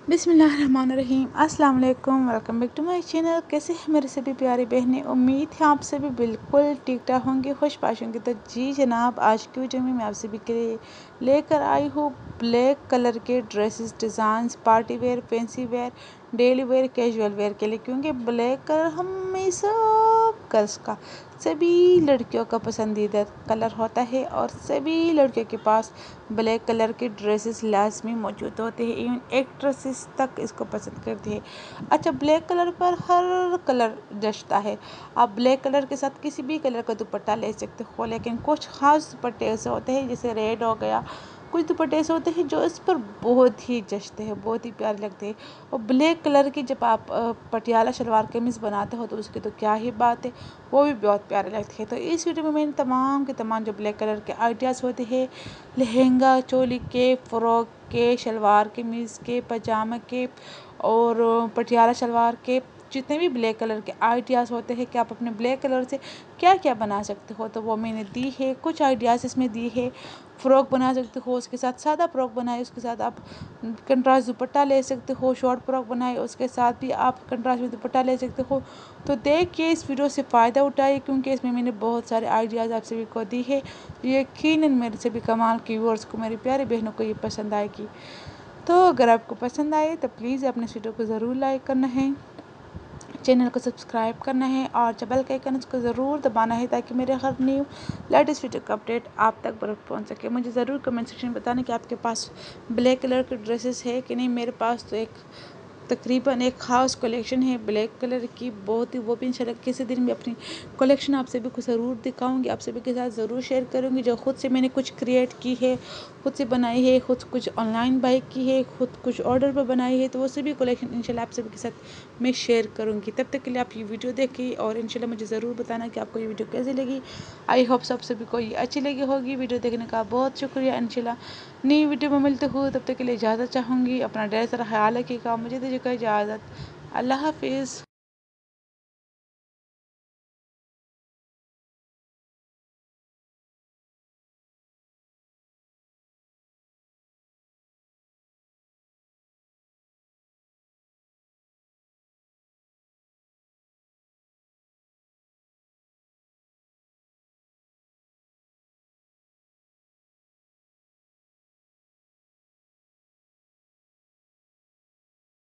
बिस्मिल्लाहिर्रहमानिर्रहीम। अस्सलाम वालेकुम, welcome back to my channel. कैसे हैं मेरे सभी प्यारी बहनें? उम्मीद है आप सभी बिल्कुल ठीक ठाक होंगे, खुश पाश होंगे। तो जी जनाब, आज की वीडियो में मैं आप सभी के लिए लेकर आई हूँ ब्लैक कलर के dresses designs, party wear, fancy wear, daily wear, casual wear के लिए, क्योंकि ब्लैक कलर हमेशा गर्ल्स का, सभी लड़कियों का पसंदीदा कलर होता है और सभी लड़कियों के पास ब्लैक कलर के ड्रेसेस लाजमी मौजूद होते हैं। इवन एक्ट्रेसेस तक इसको पसंद करती है। अच्छा, ब्लैक कलर पर हर कलर जचता है। आप ब्लैक कलर के साथ किसी भी कलर का दुपट्टा ले सकते हो, लेकिन कुछ ख़ास दुपट्टे ऐसे होते हैं, जैसे रेड हो गया, कुछ दुपट्टे ऐसे होते हैं जो इस पर बहुत ही जचते हैं, बहुत ही प्यारे लगते हैं। और ब्लैक कलर की जब आप पटियाला शलवार कमीज़ बनाते हो तो उसकी तो क्या ही बात है, वो भी बहुत प्यारे लगते हैं। तो इस वीडियो में मैंने तमाम के तमाम जो ब्लैक कलर के आइडियाज़ होते हैं, लहंगा चोली के, फ़्रॉक के, शलवार कमीज़ के, पजामा के और पटियाला शलवार के, जितने भी ब्लैक कलर के आइडियाज़ होते हैं कि आप अपने ब्लैक कलर से क्या क्या बना सकते हो, तो वो मैंने दी है। कुछ आइडियाज़ इसमें दी है। फ़्रॉक बना सकते हो, उसके साथ सादा फ़्रॉक बनाए, उसके साथ आप कंट्रास्ट दुपट्टा ले सकते हो। शॉर्ट फ़्रॉक बनाए, उसके साथ भी आप कंट्रास्ट में दुपट्टा ले सकते हो। तो देखिए, इस वीडियो से फ़ायदा उठाइए, क्योंकि इसमें मैंने बहुत सारे आइडियाज़ आप सभी को दी है। यकीनन मेरे से भी कमाल की व्यूअर्स को, मेरी प्यारी बहनों को ये पसंद आएगी। तो अगर आपको पसंद आए तो प्लीज़ अपने वीडियो को ज़रूर लाइक करना है, चैनल को सब्सक्राइब करना है और बेल के आइकन को ज़रूर दबाना है, ताकि मेरे हर न्यू लेटेस्ट वीडियो का अपडेट आप तक बर्फ पहुंच सके। मुझे ज़रूर कमेंट सेक्शन में बताना कि आपके पास ब्लैक कलर के ड्रेसेस है कि नहीं। मेरे पास तो तकरीबन एक ख़ास कलेक्शन है ब्लैक कलर की, बहुत ही, वो भी इंशाल्लाह किसी दिन मैं अपनी कलेक्शन आप सभी को ज़रूर दिखाऊंगी, आप सभी के साथ ज़रूर शेयर करूंगी। जो खुद से मैंने कुछ क्रिएट की है, खुद से बनाई है, खुद कुछ ऑनलाइन बाई की है, खुद कुछ ऑर्डर पर बनाई है, तो वो सभी कलेक्शन इंशाल्लाह आप सभी के साथ मैं शेयर करूँगी। तब तक के लिए आप ये वीडियो देखिए और इंशाल्लाह मुझे ज़रूर बताना कि आपको ये वीडियो कैसी लगी। आई होप सब सभी को ये अच्छी लगी होगी। वीडियो देखने का बहुत शुक्रिया। इंशाल्लाह नई वीडियो में मिलते हुए, तब तक के लिए इजाज़त चाहूँगी। अपना ढेर सारा ख्याल रखिएगा। मुझे दीजिएगा इजाज़त। अल्लाह हाफिज़।